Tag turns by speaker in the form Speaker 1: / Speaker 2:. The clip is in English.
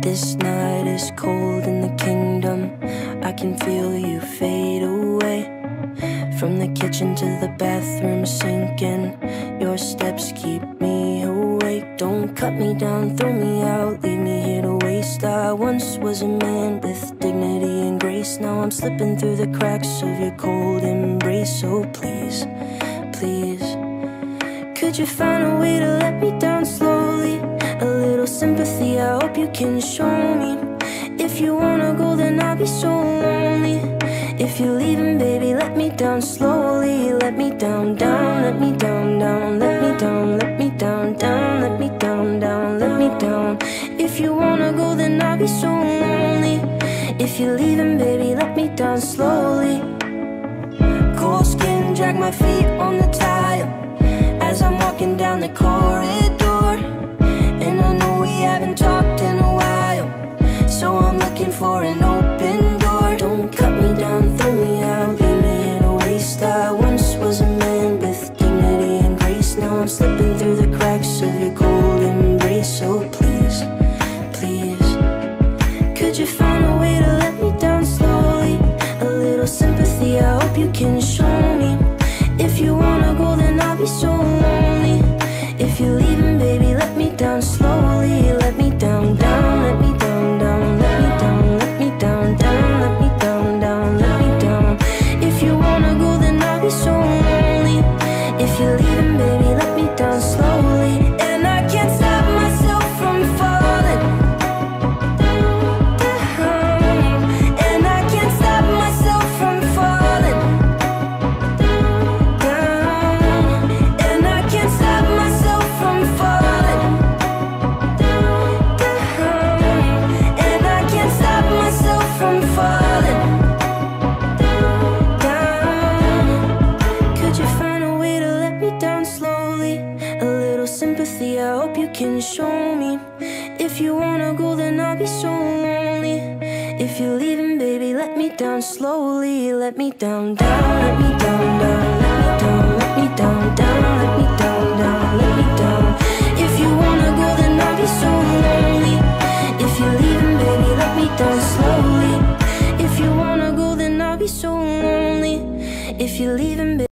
Speaker 1: This night is cold in the kingdom. I can feel you fade away. From the kitchen to the bathroom sinking, your steps keep me awake. Don't cut me down, throw me out, leave me here to waste. I once was a man with dignity and grace. Now I'm slipping through the cracks of your cold embrace. So please, please, could you find a way to let me down slowly? A little sympathy, I hope you can show me. If you wanna go, then I'll be so lonely. If you're leaving, baby, let me down slowly. Let me down, down, let me down, down, let me down, let me down, down, let me down, down, let me down. If you wanna go, then I'll be so lonely. If you're leaving, baby, let me down slowly. Cold skin, drag my feet on the tile as I'm walking down the corridor. And I know we haven't talked in a while, so I'm looking for an open door. Don't cut me down, throw me out, leave me in a waste. I once was a man with dignity and grace. Now I'm slipping through the cracks of your cold embrace. So please, please, could you find a way to let me down slowly? A little sympathy, I hope you can show me. If you wanna go, then I'll be so lonely. If you're leaving, baby, let me down slowly. Let me down, down, let me down, down, let me down, let me down, down, let me down, down, let me down. If you wanna go, then I'll be so lonely. If you're leaving, baby, let me down slowly. And I can't stop myself from falling down. And I can't stop myself from falling down. And I can't stop myself from falling down. And I can't stop myself from falling down. Could you find a way to let me down slowly? A little sympathy, I hope you can show me. If you wanna go, then I'll be so lonely. If you're leaving, baby, let me down slowly. Let me down, down, let me down, down, let me down, let me down, down, let me down, down, let me down. If you wanna go, then I'll be so lonely. If you're leaving, baby, let me down slowly. If you wanna go, then I'll be so lonely. If you're leaving, baby.